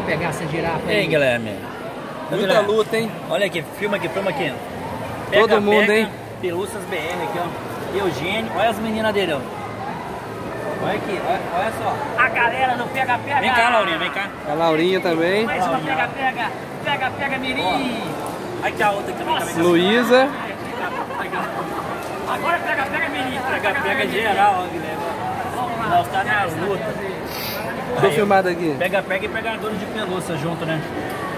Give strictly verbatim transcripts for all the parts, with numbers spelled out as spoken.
pegar essa girafa aí. Ei, Guilherme. Muita Guilherme, luta, hein? olha aqui, filma aqui, filma aqui. Pega, Todo mundo, pega, hein? Pelúcias B R aqui, ó. Eugênio, olha as meninas dele, ó. Olha aqui, olha, olha só. A galera do Pega Pega. Vem cá, Laurinha, vem cá. A Laurinha também. Mais uma Pega Pega. Pega Pega Mirim. Aqui a outra também. também. Luísa. Agora Pega Pega Mirim. Pega Pega geral, ó, Guilherme. Vamos lá. Nós tá nas lutas. Deixa eu filmar aqui. Pega Pega e pegadores de pelúcia junto, né?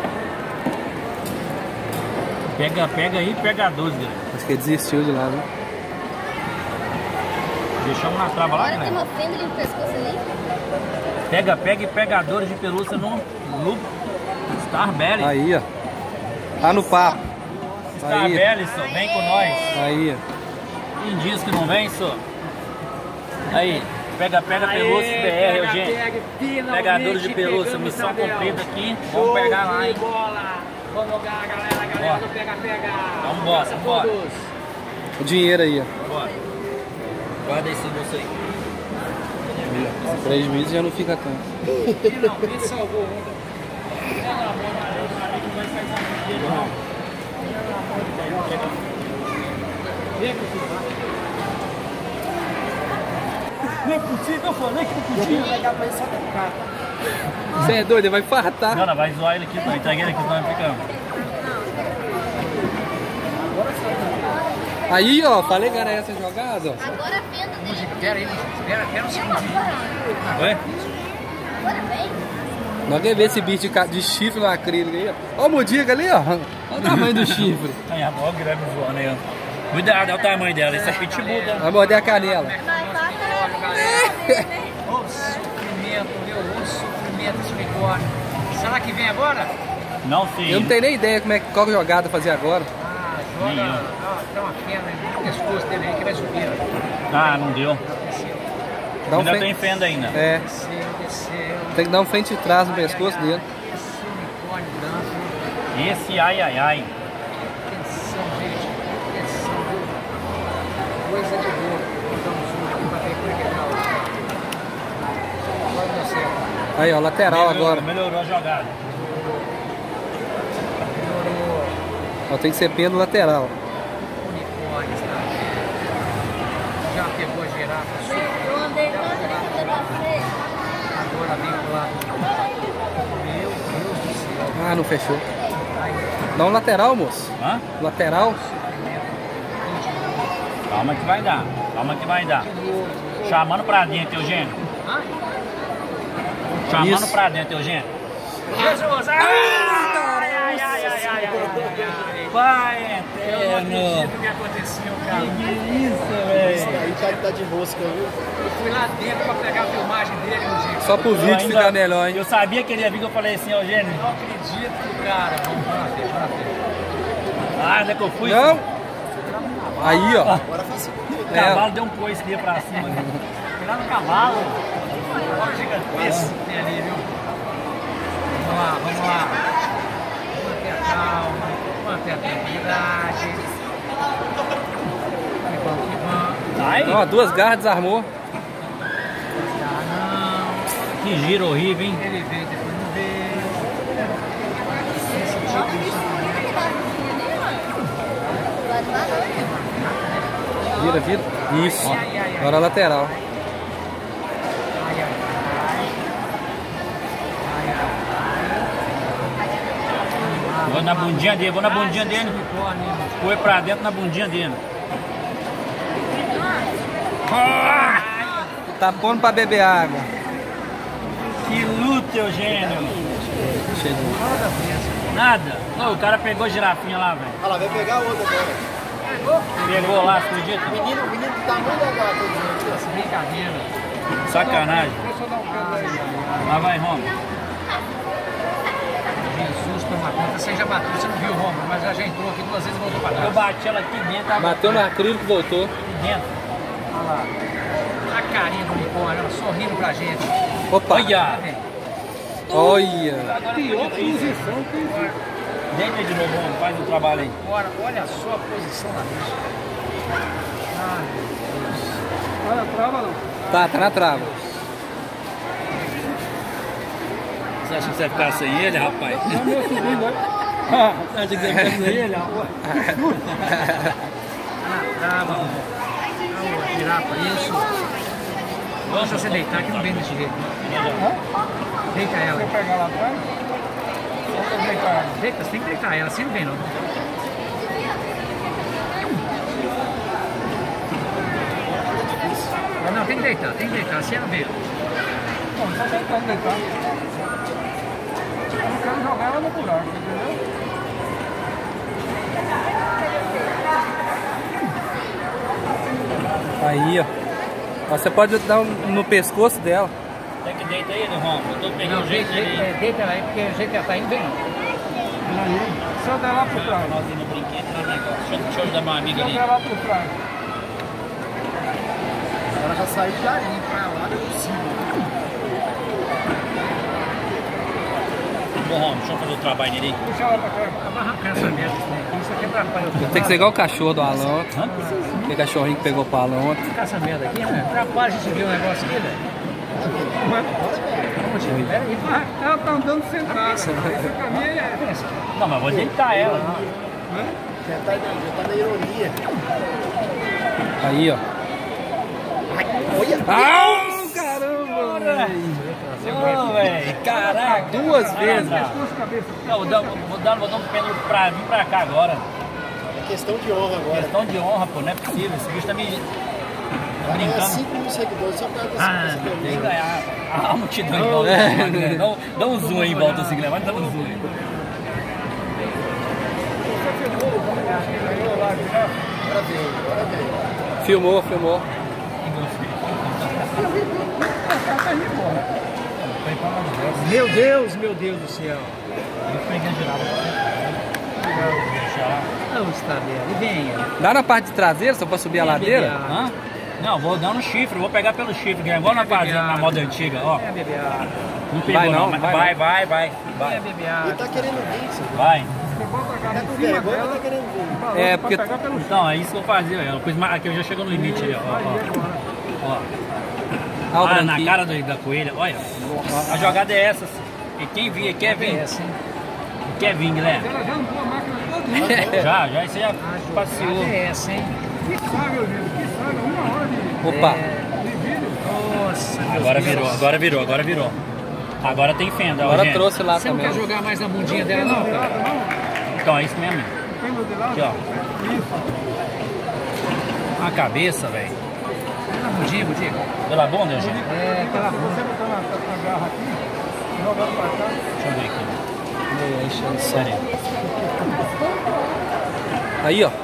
Pega Pega e pegadores, Guilherme. Acho que ele desistiu de lá, né? Deixamos na trava lá, Agora tem Guilherme. uma fenda ali no pescoço ali. Pega Pega e pegadores de pelúcia no, no Star Belly. Aí, ó. Tá no papo. Star Aí. Belly, só, vem com nós. Aí, ó. Quem diz que não vem, só? Aí, Pega Pega Pelúcia B R, Eugênio. Pegadores de pelúcia, missão cumprida aqui. Vamos pegar lá, hein? Vamos jogar, galera, a galera Ó. do Pega Pega. Vamos embora, Abraço a bora. todos. O dinheiro aí, ó. Bora. Guarda esse bolso aí. Prejuízo já não fica tanto. Finalmente salvou ontem. Não é possível, eu falei que não podia. Você é doido, ele vai fartar. Não, não, vai zoar ele aqui, entrega ele aqui, senão vai ficar. Aí, ó, falei que era essa jogada, ó. Agora a fenda dele. Pera aí, espera, espera um segundinho. Oi? Agora vem. Nós queremos ver esse bicho de, ca- de chifre no acrílico aí, ó. Ó o Mudiga ali, ó. Olha o tamanho do chifre. Aí, ó, o Guilherme voando aí, ó. Cuidado, olha o tamanho dela, isso é pitbull, tá? Vai morder a canela. Mas passa Ô sofrimento, meu, ô sofrimento esse unicórnio. Será que vem agora? Não, Eu filho. não tenho nem ideia como é, qual jogada fazer agora. Ah, joga. Ih, ó. Ah, tem uma fenda no pescoço dele aí que vai subir. ó. Ah, não deu. Desceu, Dá um Ainda frente- tem fenda ainda. É, desceu, desceu. tem que dar um frente e trás no pescoço dele. Esse unicórnio branco. Esse ai ai ai. Atenção, gente. Atenção, viu? Coisa de boa. Vou dar um zoom aqui pra ver como é que tá. ó. Agora deu certo. Aí, ó, lateral Melhorou, agora. Melhorou a jogada. Melhorou. Ó, tem que ser pêndulo lateral. Unicórnios, tá? Já pegou a girafa. Eu andei tanto que da frente. Agora vem pro lado. Meu Deus do céu. Ah, não fechou. Ai, Dá um lateral, moço. Hã? Lateral. Calma que vai dar. Calma que vai dar. Chamando pra dentro, Eugênio. Hã? Chamando Isso. pra dentro, Eugênio. Jesus! Ai, ai, ai, ai, ai, ai, ai. Pai Eu não acredito eterno. o que aconteceu, cara. Isso, velho. Aí tá, tá de mosca, viu? Eu fui lá dentro pra pegar a filmagem dele, meu gente. Só pro Eu vídeo ainda- ficar melhor, hein? Eu sabia que ele ia vir, que eu falei assim, Eugênio. Eu não acredito, cara. Vamos lá ver, vamos lá ver. Ah, onde é que eu fui? Não. Aí, ó. Agora faz O É. cavalo deu um coice ali pra cima. Fui lá no cavalo. Olha o gigantesco que tem ali, viu? Vamos lá, vamos lá. Manter a calma, manter a tranquilidade. Que bom, que bom. Ai, Ó, duas garras desarmou. Ah, não. que giro horrível, hein? Ele veio, depois não veio. Lá de lá não. Vira, vira. Isso. Ai, ai, ai. Agora lateral. Ai, ai, ai. Ai, ai. Vou na bundinha dele, vou na bundinha dele. Unicórnio, hein? Foi pra dentro na bundinha dele. Ah, Tá pondo pra beber água. que luta, Eugênio. Chegou. Nada. Não, o cara pegou a girafinha lá, velho. Olha lá, vai pegar outra agora. Pegou lá, acredita? O menino, o menino do tamanho da gata, tô dizendo aqui, Essa brincadeira. Sacanagem. Deixa eu dar um pé aí. Lá vai, Roma. Jesus, toma conta. Você já bateu, você não viu, Romulo, mas já, já entrou aqui duas vezes e voltou pra Eu trás. bati ela aqui dentro, tava Bateu no acrílico e voltou. aqui dentro. Olha lá. A carinha do unicórnio, ela sorrindo pra gente. Opa. Olha. Olha. Pior posição que... Deita de novo, Roma. Faz o trabalho aí. Agora, olha só a posição da bicha. Ai, meu Deus. Olha a trava não. Tá, tá na trava. Você acha que você vai ficar sem ele, rapaz? Não, meu sobrinho, né? Você acha que você vai ficar sem ele, rapaz? Tá, vamos. Vamos virar pra isso. Vamos você deitar que não vem desse jeito. Deita ela. Você pegar lá atrás? Ou deitar ela? Deita, você tem que deitar ela, assim não vem não. Não, não, tem que deitar, tem que deitar, assim ela vem. Não, só deitando, deitar. Eu não quero jogar ela no buraco, entendeu? Aí, ó. Você pode dar um no pescoço dela. Tem que deitar ele, Rom. Eu tô pegando Não, o jeito deita, dele. deita, deita ela aí, porque o jeito que ela tá indo vem não. Aí, só dá lá pro trás. Nós indo no brinquedo, lá no negócio. Deixa, deixa eu ajudar meu amigo Só ali. dá lá pro trás. Ela já saiu daí pra lá, não é possível. Bom, Rom, deixa eu fazer o trabalho nele aí. Puxa ela pra cá. Tava arrancando essa merda, isso aqui é pra atrapalhar o Tem que ser igual o cachorro do Alan. Hã? Aquele cachorrinho que pegou pro Alan ontem. Ficar essa merda aqui, né? Atrapalha a gente ver o negócio aqui, velho. Vamos, tio, peraí. Ela tá andando sentada. Esse caminho é... Não, mas vou deitar ela. Já tá, já tá na ironia. Aí, ó. Olha! Ah, caramba, velho. Não, velho. Caraca. Duas vezes. Não, vou dar, vou dar, vou dar um pênalti pra vir pra cá agora. É questão de honra agora. Questão de honra, pô. Não é possível. Esse bicho tá me... Tá Vai ganhar brincando. cinco mil seguidores só por causa dessa Ah, dessa tem que camisa. ganhar a multidão em volta. É. Dá, um- dá um zoom aí em volta assim, Guilherme. Dá um zoom aí. Agora veio, agora veio. Filmou, filmou. Meu Deus, meu Deus do céu. Não está vendo. E venha. Dá na parte de traseira, só pra subir a ladeira? Hã? Não, vou dar no chifre, vou pegar pelo chifre, Guilherme. Igual na fazenda, na moda antiga, ó. Venha beber água. Não pegou Vai não, mas vai vai, não. vai, vai, Venha vai. beber Ele água. tá querendo vir, senhor. Vai. Tá com vergonha, mas tá querendo vir. É, porque... Então, é isso que eu fazia, ó. Coisa mais- aqui eu já chegou no limite aí, ó. Ó, ó. Ah, o Ah, na branquinho. cara do- da coelha, olha. A jogada é essa. E quem vir, quer vir. Essa, hein? Quer vir, Guilherme. Ela já andou a máquina toda. Já, já, isso já A passeou. jogada é essa, hein? Que saga, meu Deus, que saga. Uma hora de, Opa. de vídeo. Nossa, meu Agora Deus. virou, agora virou, agora virou. Agora tem fenda, ó, Agora gente. trouxe lá Você não também. quer jogar mais na bundinha dela, não, cara? Então, é isso mesmo. Tem meu de lado? Aqui, ó. A cabeça, velho. Na bundinha, bundinha. Pela bunda, gente? É, aquela Se você botar na, na garra aqui, jogar pra cá. Deixa eu ver aqui. É, enchendo o Sério. Aí, ó.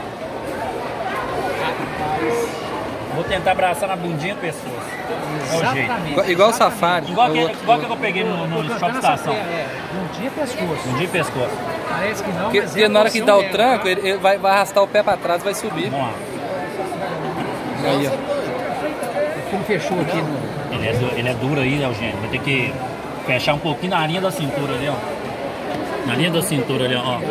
Vou tentar abraçar na bundinha do pescoço. É o jeito. Exatamente. Igual, igual o safari. Igual É o que, outro- igual que eu peguei no, no Cantando shopping essa estação. pé- É, bundinha e pescoço. Bundinha e pescoço. Parece que não, Porque, mas porque é na hora que a dá o função tranco, dela, ele, ele vai, vai arrastar o pé pra trás e vai subir. Vamos lá. Aí, ó. tá? Ele fechou aqui no... Ele é, du- ele é duro aí, né, Eugênio? Vai ter que fechar um pouquinho na linha da cintura ali, ó. Na linha da cintura ali, ó.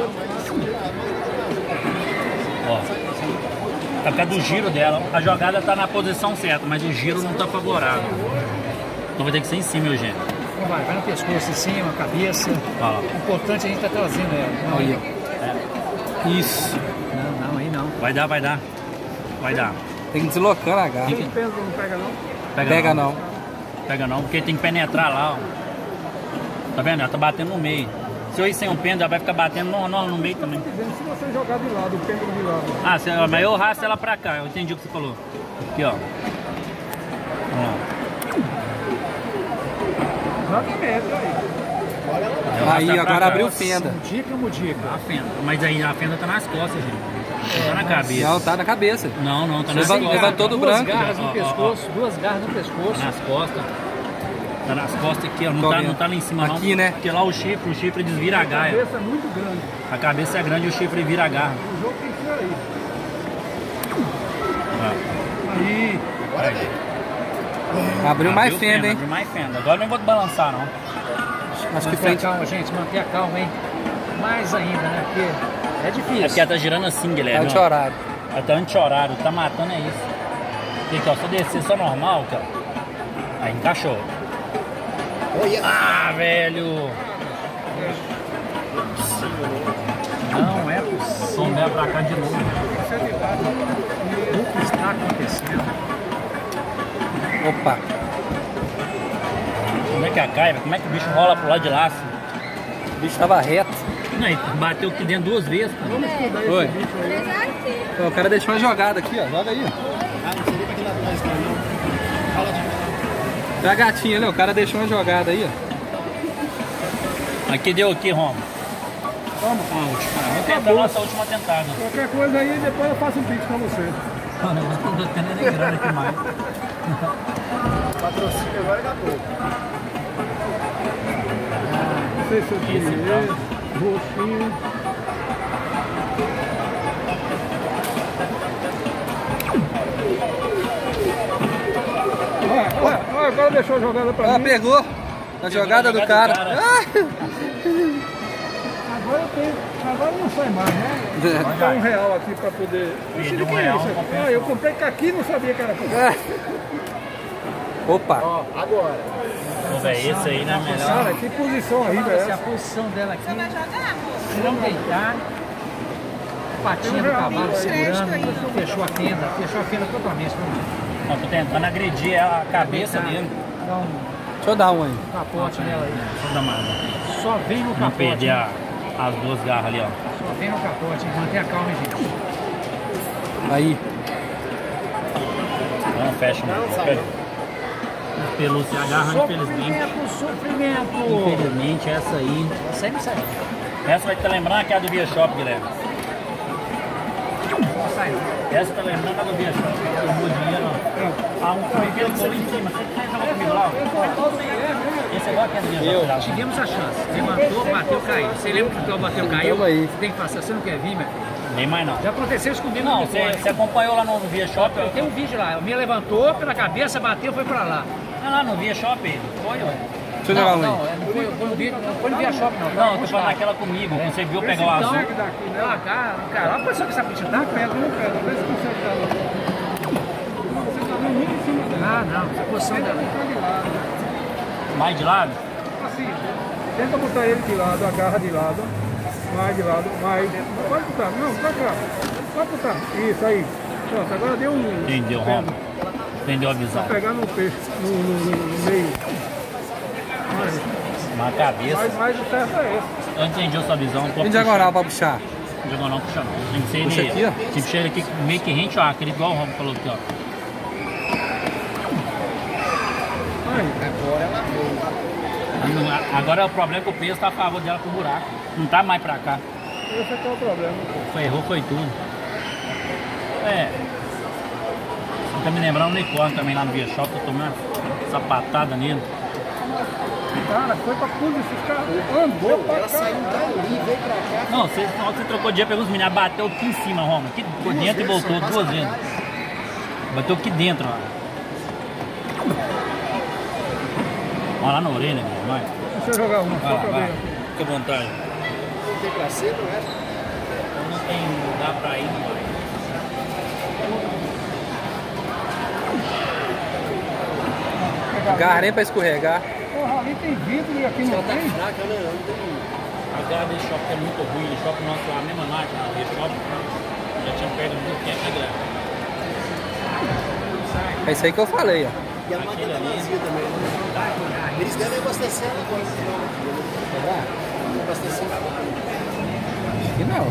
Ó. Tá por causa do giro dela. A jogada tá na posição certa, mas o giro não tá favorável. Então vai ter que ser em cima, Eugênio. Então vai, vai no pescoço em cima, cabeça. Ó. O importante é a gente tá trazendo ela. Não, Aí, aí, ó. Isso. não, não, aí não. Vai dar, vai dar. Vai dar. Tem que deslocando a garra. Tem que- Peso não pega não? Pega, Pega não. não. Pega não, porque tem que penetrar lá, ó. Tá vendo? Ela tá batendo no meio. Se eu ir sem um pêndulo, ela vai ficar batendo no, no, no meio também. Se você jogar de lado, o pêndulo de lado. Ah, você, mas eu rasto ela pra cá, eu entendi o que você falou. Aqui, ó. Ó. Exatamente, aí. Eu rasto Aí, ela pra agora cá. abriu fenda. Mudica ou mudica? A fenda. Mas aí a fenda tá nas costas, gente. Não tá na cabeça. Não, tá na cabeça. Não, não, tá nas Levanta- costas. levantou do duas branco. garras Ó, no ó, ó. pescoço, duas garras no Tá pescoço. nas costas. Tá nas costas aqui, ó. Não Tô tá, vendo. não tá lá em cima, não. Aqui, né? Porque lá o chifre, o chifre desvira a gaia. é muito grande. A cabeça é grande e o chifre vira a garra. O jogo tem que ser aí. Ó. Aí. Agora vem. Abriu mais fenda, hein? Abriu mais fenda. Agora eu não vou te balançar, não. Acho que Manter a frente. calma, gente, manter a calma, hein? Mais ainda, né? Porque é É difícil. porque ela tá girando assim, Tá Guilherme. ó. anti-horário. Ela tá anti-horário, tá matando é isso. Aqui, ó, só descer só normal, cara. Aí encaixou. Ah, velho! Não é possível. Vamos ver pra cá de novo. O que está acontecendo? Opa. Como é que a caiva? Como é que o bicho rola pro lado de lá? Assim? O bicho tava reto. Não, ele bateu aqui dentro duas vezes. Cara. Foi. Três aqui. Ó, o cara deixou uma jogada aqui, ó. Joga aí, ó. Ah, não sei nem pra que lado nós estamos, não. Fala de É a gatinha ali, ó. O cara deixou uma jogada aí, ó. Aqui deu aqui, Romo. Vamos. A última. Vamos tentar a nossa última tentada. Qualquer coisa aí, depois eu faço um pix pra você. Mano, eu não tô tendo nem grana aqui mais. patrocínio agora daqui a pouco. Não sei se eu Esse tirei. então. Roxinho. Olha, olha, olha, agora deixou a jogada pra Ah, mim. pegou. A jogada do cara. jogada do Ah! Agora eu tenho. Agora não sai mais, né? É. Vou dar um real aqui pra poder. Ixi, de um que é real, isso? compensa. Ah, eu comprei caqui e não sabia que era caqui. Ah. Opa. Ó, agora. Pô, velho, esse aí, né? Melhor. Cara, que posição horrível é Se a essa? posição dela aqui, se não deitar, patinha do cavalo segurando, fechou a fenda, fechou a fenda totalmente. Eu tô tentando agredir a cabeça dele. Dá um Deixa eu dar um aí. capote nela aí. Só dá mais. Só vem no Não capote. perder hein? a, as duas garras ali, ó. Só vem no capote, hein? Mantenha calma, hein, gente. Aí. Não fecha, Não, não. sai. Os pelúcios se agarram, infelizmente. Sofrimento, sofrimento. Infelizmente, essa aí. Essa aí não sai. Essa vai te lembrar que é a do Via Shop, Guilherme. Não sai. não. Essa tá lembrando a do Via Shop. Eu vou dinheiro, ó. Ah, um pequeno bolo em cima. Você quer jogar comigo lá? Esse agora que é do Via Shop. lá. Tivemos a chance. Levantou, bateu, caiu. Você lembra que o bateu, caiu? Tamo aí. Você tem que passar. Você não quer vir, meu filho? Nem mais não. Já aconteceu isso comigo. Não, no você, telefone. você acompanhou lá no Via Shop? Eu tenho um vídeo lá. Me levantou pela cabeça, bateu, foi pra lá. Não, lá no Via Shop. Foi, ué. Deixa eu jogar Não, um não, aí. é, não foi, foi no vídeo, não foi no Via Shop, não. Não, eu tô falando daquela comigo. Você viu pegar o azul? Consegue daqui, né? Ah, cara, cara, olha a posição que essa bicha tá. Pega, não pega. Vê se consegue dar lá. Você tá vendo muito em cima dela. Ah, não, essa posição dela. Tá de lado. Mais de lado? Assim, tenta botar ele de lado, agarra de lado, mais de lado, mais. Não pode botar, não, pra cá. Pode botar. Isso aí. Pronto, agora deu um. Entendeu, Romo? Entendeu a visão? Pra pegar no peixe, no, no, no, no meio. Mais, Na cabeça. mais, mais o certo é esse. Eu entendi a sua visão. Tem diagonal pra puxar. Diagonal puxa não. Tem que ser Puxa ele. aqui, ó. Tem que puxar ele aqui meio que rente, ó. Aquele igual o Romo falou aqui, ó. Aí, Agora ela veio. Não, agora o problema é que o peso tá a favor dela pro buraco. Não tá mais pra cá. esse aqui é o problema. Foi, errou, foi tudo. É. Você tá me lembrando o unicórnio também lá no Via Shop, eu tomei uma sapatada nele. Cara, foi pra tudo esses caras. Andou pra Ela cá. saiu dali, veio pra cá. Não, você, na hora que você trocou de dia, pegou os meninos, bateu aqui em cima, Roma. Aqui por dentro e voltou duas vezes. Bateu aqui dentro, ó. Olha lá na orelha, meu, vai. Deixa eu jogar uma, Vai só lá, pra vai. ver. Fica à vontade. Não tem pra cedo, né? Não tem, não dá pra ir, não vai. Garra nem pra escorregar. Porra, ali tem vidro e aqui não Ela tá tem. fraca, né? Não tem. A garra desse shopping é muito ruim, o shopping nosso lá, a mesma máquina, o shopping já tinha perdido muito tempo, né, Guilherme? É isso aí que eu falei, ó. E a máquina tá vazia também, né? Eles devem abastecer ela agora. Será? Abastecer ela. Aqui não.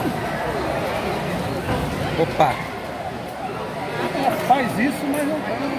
Opa. Ela faz isso, mas não.